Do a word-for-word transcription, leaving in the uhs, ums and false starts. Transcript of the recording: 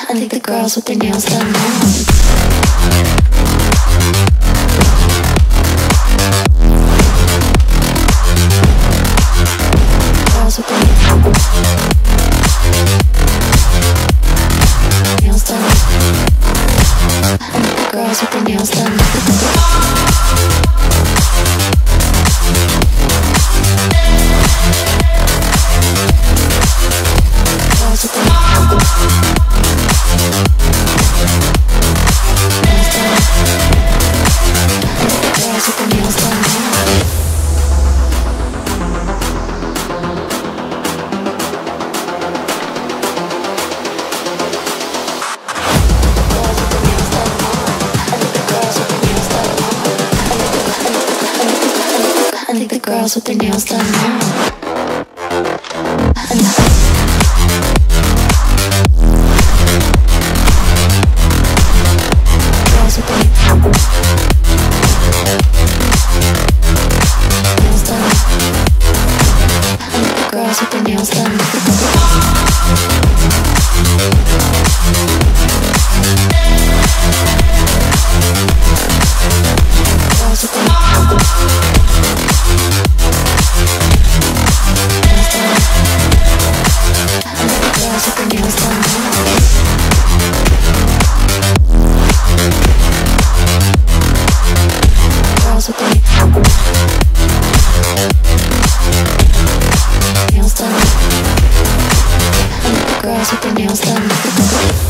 I think the girls with their nails done now. Girls with their nails done. I think the girls with their nails done. Girls with their nails done. I think the girls with their nails done now. Girls with their nails done. I think the girls with their nails done. Girls with their girls with their nails done now. Girls with their nails done. I think the girls with their nails done.